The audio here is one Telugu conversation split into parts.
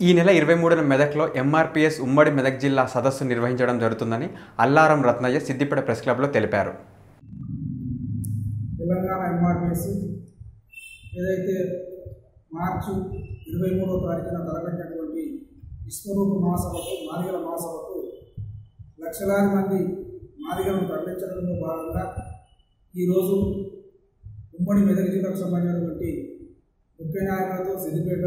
ఈ నెల 23న మెదక్లో ఎంఆర్పీఎస్ ఉమ్మడి మెదక్ జిల్లా సదస్సు నిర్వహించడం జరుగుతుందని అల్లారం రత్నయ్య సిద్దిపేట ప్రెస్ క్లబ్లో తెలిపారు. తెలంగాణ ఎంఆర్పీఎస్ ఏదైతే మార్చి 23వ తారీఖున తలపెట్టినటువంటి విశ్వరూప మహాసభకు మాదిగల మహాసభకు లక్షలాది మంది మాదిగలను తరలించడంలో భాగంగా ఈరోజు ఉమ్మడి మెదక్ జిల్లాకు సంబంధించినటువంటి ముఖ్య నాయకులతో సిద్దిపేట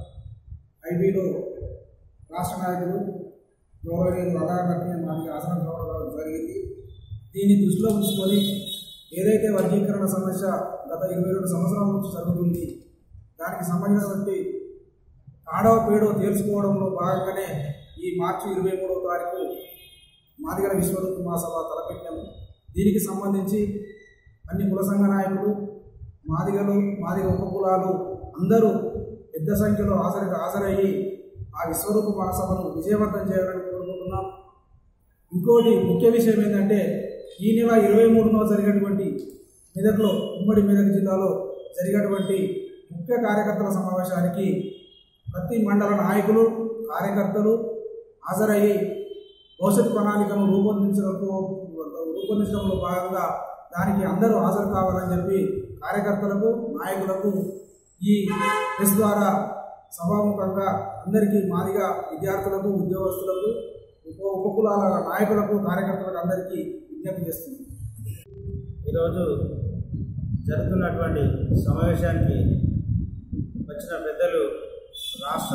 ఐబీలో రాష్ట్ర నాయకులు గౌరవనీయులు అల్లారం రత్నయ్య మాదిగ ఆసనం కావడం జరిగింది. దీన్ని దృష్టిలో ఉంచుకొని ఏదైతే వర్గీకరణ సమస్య గత 22 సంవత్సరాల నుంచి జరుగుతుంది, దానికి సంబంధించినటువంటి ఆడవ పేడో తేల్చుకోవడంలో భాగంగానే ఈ మార్చి 23వ తారీఖు మాదిగల విశ్వరూప మహాసభ తలపెట్టాము. దీనికి సంబంధించి అన్ని కుల సంఘ నాయకులు, మాదిగలు, మాదిగ ఉపకులాలు అందరూ పెద్ద సంఖ్యలో హాజరయ్యి ఆ విశ్వరూప మహాసభను విజయవంతం చేయాలని కోరుకుంటున్నాం. ఇంకోటి ముఖ్య విషయం ఏంటంటే, ఈ నెల 23న జరిగినటువంటి మెదక్లో ఉమ్మడి మెదక్ జిల్లాలో జరిగినటువంటి ముఖ్య కార్యకర్తల సమావేశానికి ప్రతి మండల నాయకులు, కార్యకర్తలు హాజరయ్యి భవిష్యత్ ప్రణాళికను రూపొందించడంలో భాగంగా దానికి అందరూ హాజరు కావాలని చెప్పి కార్యకర్తలకు, నాయకులకు ఈ ప్రెస్ ద్వారా సభాముఖంగా అందరికీ మాదిగ విద్యార్థులకు, ఉద్యోగస్తులకు, ఉపకులాల నాయకులకు, కార్యకర్తలకు అందరికీ విజ్ఞప్తి చేస్తుంది. ఈరోజు జరుగుతున్నటువంటి సమావేశానికి వచ్చిన పెద్దలు రాష్ట్ర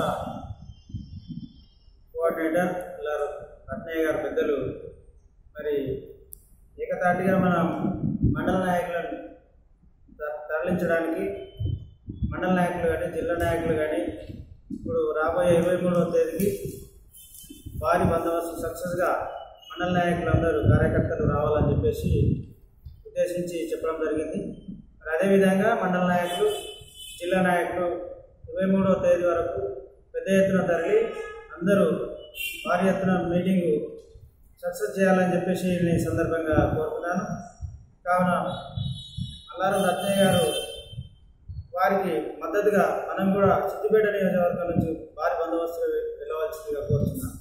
కోఆర్డినేటర్ రత్నయ్య గారు పెద్దలు మరి ఏకతాటిగా మన మండల నాయకులను తరలించడానికి మండల నాయకులు కానీ, జిల్లా నాయకులు కానీ ఇప్పుడు రాబోయే 23వ తేదీకి భారీ బందోబస్తు సక్సెస్గా మండల నాయకులు అందరూ కార్యకర్తలు రావాలని చెప్పేసి ఉద్దేశించి చెప్పడం జరిగింది. మరి అదేవిధంగా మండల నాయకులు, జిల్లా నాయకులు 23వ తేదీ వరకు పెద్ద ఎత్తున తరలి అందరూ భారీ ఎత్తున మీటింగు సక్సెస్ చేయాలని చెప్పేసి నేను సందర్భంగా కోరుతున్నాను. కావున అల్లారం రత్నయ్య గారు వారికి మద్దతుగా మనం కూడా సిద్దిపేట నియోజకవర్గం నుంచి భారీ బందోబస్తు వెళ్ళవలసిందిగా కోరుతున్నాను.